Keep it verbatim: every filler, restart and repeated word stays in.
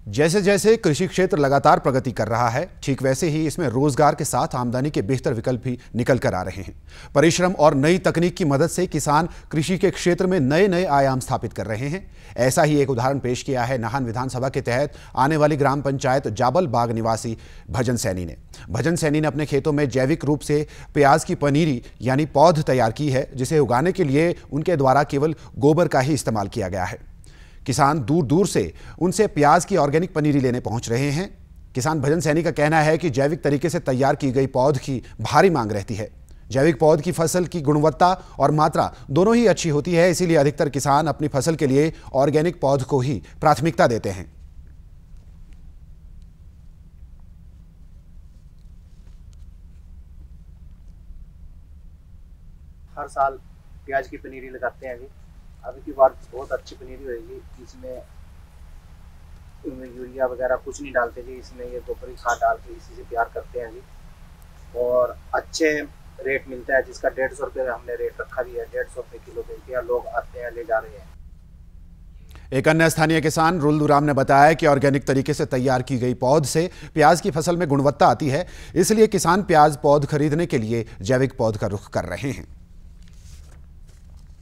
जैसे जैसे कृषि क्षेत्र लगातार प्रगति कर रहा है, ठीक वैसे ही इसमें रोजगार के साथ आमदनी के बेहतर विकल्प भी निकल कर आ रहे हैं। परिश्रम और नई तकनीक की मदद से किसान कृषि के क्षेत्र में नए नए आयाम स्थापित कर रहे हैं। ऐसा ही एक उदाहरण पेश किया है नाहन विधानसभा के तहत आने वाली ग्राम पंचायत जाबल बाग निवासी भजन सैनी ने। भजन सैनी ने अपने खेतों में जैविक रूप से प्याज की पनीरी यानी पौध तैयार की है, जिसे उगाने के लिए उनके द्वारा केवल गोबर का ही इस्तेमाल किया गया है। किसान दूर दूर से उनसे प्याज की ऑर्गेनिक पनीरी लेने पहुंच रहे हैं। किसान भजन सैनी का कहना है कि जैविक तरीके से तैयार की गई पौध की भारी मांग रहती है। जैविक पौध की फसल की गुणवत्ता और मात्रा दोनों ही अच्छी होती है, इसीलिए अधिकतर किसान अपनी फसल के लिए ऑर्गेनिक पौध को ही प्राथमिकता देते हैं। हर साल प्याज की पनीरी लगाते हैं। अभी अभी की बार बहुत अच्छी पनीरी होगी। इसमें यूरिया वगैरह कुछ नहीं डालते जी, इसमें ये गोबर की खाद डाल के इसी से तैयार करते हैं जी। और अच्छे रेट मिलता है, जिसका डेढ़ सौ रुपये हमने रेट रखा भी है। डेढ़ सौ रुपये किलो मिलती है, लोग आते हैं ले जा रहे हैं। एक अन्य स्थानीय किसान रुलदुराम ने बताया कि ऑर्गेनिक तरीके से तैयार की गई पौध से प्याज की फसल में गुणवत्ता आती है, इसलिए किसान प्याज पौध खरीदने के लिए जैविक पौध का रुख कर रहे हैं।